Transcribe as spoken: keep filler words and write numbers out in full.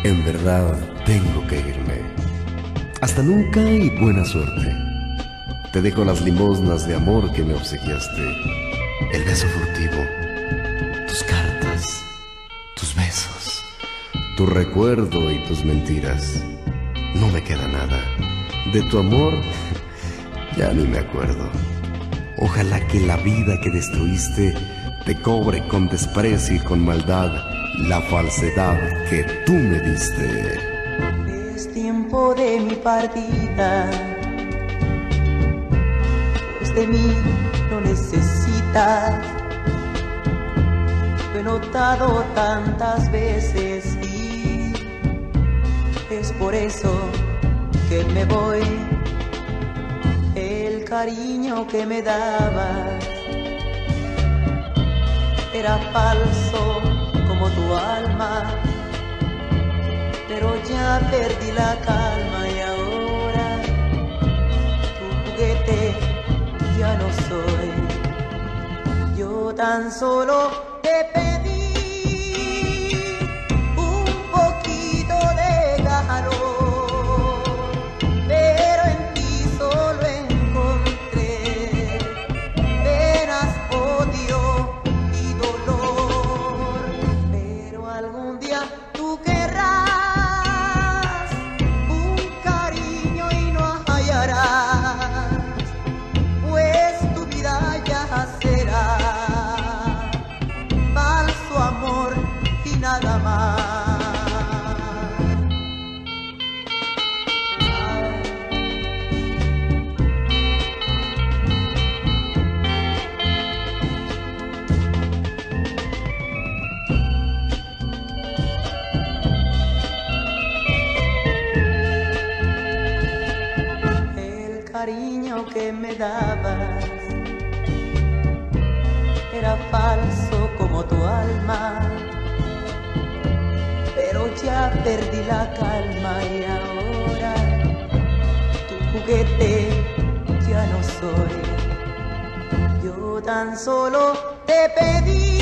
En verdad tengo que irme. Hasta nunca y buena suerte. Te dejo las limosnas de amor que me obsequiaste, el beso furtivo, tus cartas, tus besos, tu recuerdo y tus mentiras. No me queda nada. De tu amor ya ni me acuerdo. Ojalá que la vida que destruiste te cobre con desprecio y con maldad la falsedad que tú me diste. Es tiempo de mi partida, pues de mí no necesitas. Lo he notado tantas veces y es por eso que me voy. El cariño que me dabas era falso como tu alma, pero ya perdí la calma y ahora tu juguete ya no soy. Yo tan solo te pedí un poquito de calor, pero en ti solo encontré penas, odio y dolor. Pero algún día tú querrás un cariño y no hallarás, pues tu vida ya será falso amor y nada más. El cariño que me dabas era falso como tu alma, pero ya perdí la calma y ahora tu juguete ya no soy. Yo tan solo te pedí